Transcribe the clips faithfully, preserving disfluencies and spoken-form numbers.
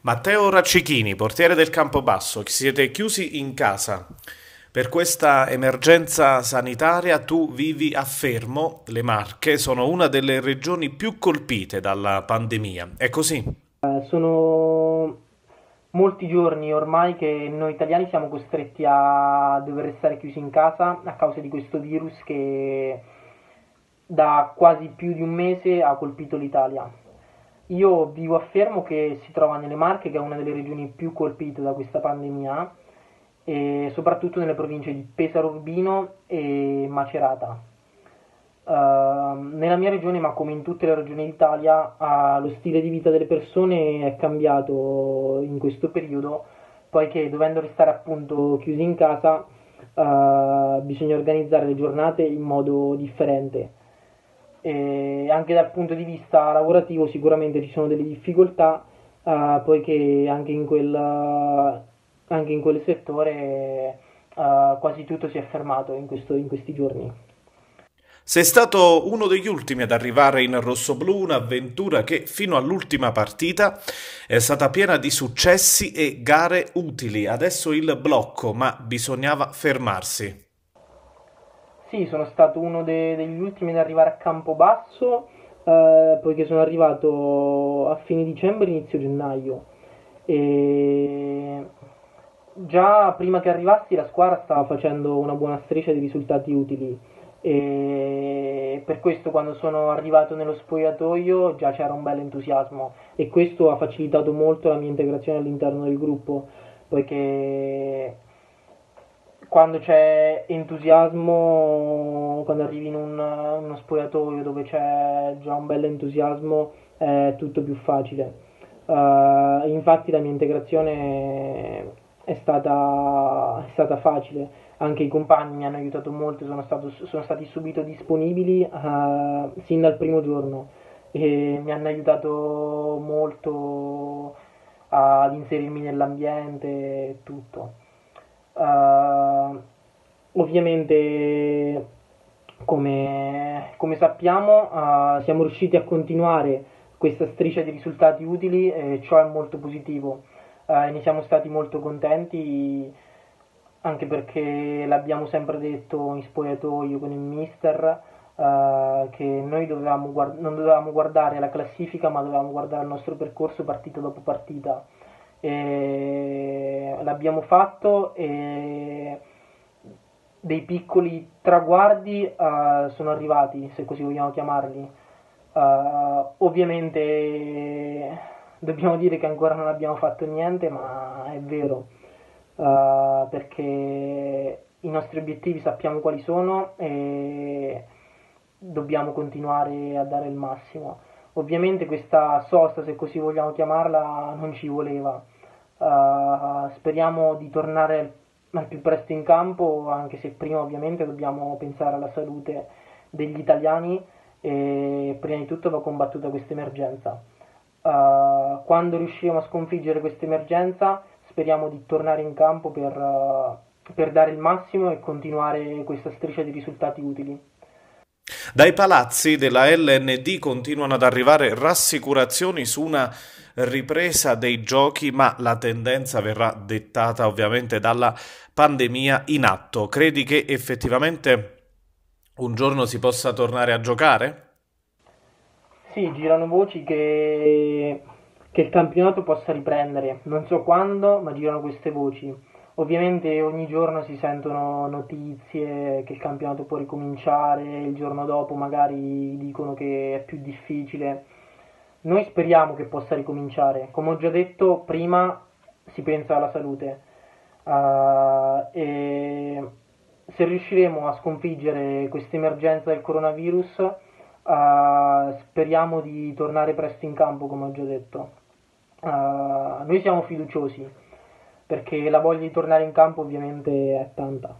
Matteo Raccichini, portiere del Campobasso, siete chiusi in casa. Per questa emergenza sanitaria tu vivi a Fermo, le Marche sono una delle regioni più colpite dalla pandemia. È così? Eh, Sono molti giorni ormai che noi italiani siamo costretti a dover restare chiusi in casa a causa di questo virus che da quasi più di un mese ha colpito l'Italia. Io vivo a Fermo che si trova nelle Marche, che è una delle regioni più colpite da questa pandemia, e soprattutto nelle province di Pesaro Urbino e Macerata. Uh, nella mia regione, ma come in tutte le regioni d'Italia, uh, lo stile di vita delle persone è cambiato in questo periodo, poiché dovendo restare appunto chiusi in casa, uh, bisogna organizzare le giornate in modo differente. E anche dal punto di vista lavorativo sicuramente ci sono delle difficoltà, uh, poiché anche in quel, anche in quel settore uh, quasi tutto si è fermato in questo- in questi giorni. Sei stato uno degli ultimi ad arrivare in rossoblù, un'avventura che fino all'ultima partita è stata piena di successi e gare utili. Adesso il blocco, ma bisognava fermarsi. Sì, sono stato uno de- degli ultimi ad arrivare a Campobasso, eh, poiché sono arrivato a fine dicembre, inizio gennaio. E già prima che arrivassi la squadra stava facendo una buona striscia di risultati utili. E per questo quando sono arrivato nello spogliatoio già c'era un bel entusiasmo e questo ha facilitato molto la mia integrazione all'interno del gruppo, poiché quando c'è entusiasmo, quando arrivi in un- uno spogliatoio dove c'è già un bel entusiasmo, è tutto più facile. Eh, infatti la mia integrazione è stata, è stata facile, anche i compagni mi hanno aiutato molto, sono, stato- sono stati subito disponibili eh, sin dal primo giorno e mi hanno aiutato molto ad inserirmi nell'ambiente e tutto. Uh, Ovviamente, come, come sappiamo, uh, siamo riusciti a continuare questa striscia di risultati utili e ciò è molto positivo. Uh, e ne siamo stati molto contenti anche perché l'abbiamo sempre detto in spogliatoio con il mister eh, che noi dovevamo guard- non dovevamo guardare la classifica ma dovevamo guardare il nostro percorso partita dopo partita e l'abbiamo fatto e dei piccoli traguardi eh, sono arrivati, se così vogliamo chiamarli. Eh, ovviamente dobbiamo dire che ancora non abbiamo fatto niente, ma è vero, eh, perché i nostri obiettivi sappiamo quali sono e dobbiamo continuare a dare il massimo. Ovviamente questa sosta, se così vogliamo chiamarla, non ci voleva. Uh, speriamo di tornare al più presto in campo, anche se prima ovviamente dobbiamo pensare alla salute degli italiani e prima di tutto va combattuta questa emergenza. Uh, quando riusciremo a sconfiggere questa emergenza speriamo di tornare in campo per, uh, per dare il massimo e continuare questa striscia di risultati utili. Dai palazzi della L N D continuano ad arrivare rassicurazioni su una ripresa dei giochi, ma la tendenza verrà dettata ovviamente dalla pandemia in atto. Credi che effettivamente un giorno si possa tornare a giocare? Sì, girano voci che, che il campionato possa riprendere, non so quando, ma girano queste voci. Ovviamente ogni giorno si sentono notizie che il campionato può ricominciare, il giorno dopo magari dicono che è più difficile. Noi speriamo che possa ricominciare. Come ho già detto prima, si pensa alla salute. Uh, e se riusciremo a sconfiggere questa emergenza del coronavirus, uh, speriamo di tornare presto in campo, come ho già detto. Uh, noi siamo fiduciosi perché la voglia di tornare in campo ovviamente è tanta.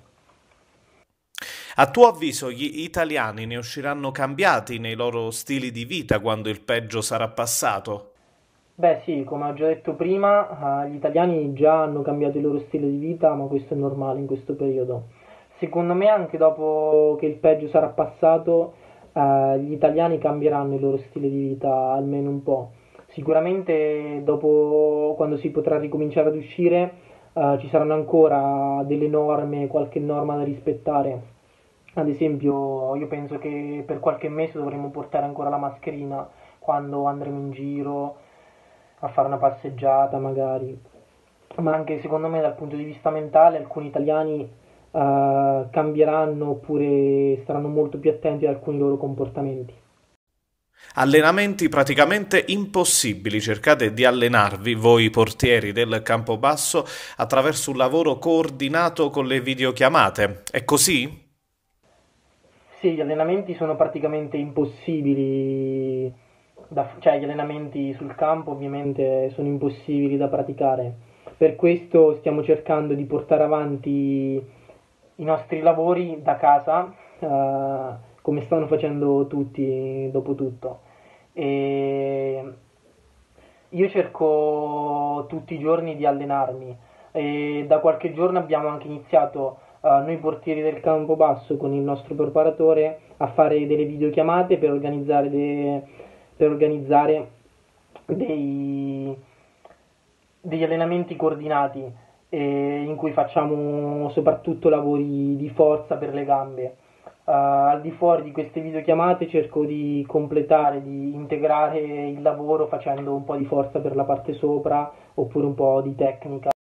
A tuo avviso gli italiani ne usciranno cambiati nei loro stili di vita quando il peggio sarà passato? Beh sì, come ho già detto prima, eh, gli italiani già hanno cambiato il loro stile di vita, ma questo è normale in questo periodo. Secondo me anche dopo che il peggio sarà passato, eh, gli italiani cambieranno il loro stile di vita almeno un po'. Sicuramente dopo, quando si potrà ricominciare ad uscire, eh, ci saranno ancora delle norme, qualche norma da rispettare. Ad esempio, io penso che per qualche mese dovremo portare ancora la mascherina quando andremo in giro a fare una passeggiata, magari. Ma anche secondo me dal punto di vista mentale alcuni italiani eh, cambieranno oppure saranno molto più attenti ad alcuni loro comportamenti. Allenamenti praticamente impossibili. Cercate di allenarvi, voi portieri del Campobasso, attraverso un lavoro coordinato con le videochiamate. È così? Sì, gli allenamenti sono praticamente impossibili, da- cioè gli allenamenti sul campo ovviamente sono impossibili da praticare. Per questo stiamo cercando di portare avanti i nostri lavori da casa, eh, come stanno facendo tutti dopo tutto. E io cerco tutti i giorni di allenarmi e da qualche giorno abbiamo anche iniziato, eh, noi portieri del Campobasso con il nostro preparatore a fare delle videochiamate per organizzare, de- per organizzare dei- degli allenamenti coordinati eh, in cui facciamo soprattutto lavori di forza per le gambe. Uh, al di fuori di queste videochiamate cerco di completare, di integrare il lavoro facendo un po' di forza per la parte sopra oppure un po' di tecnica.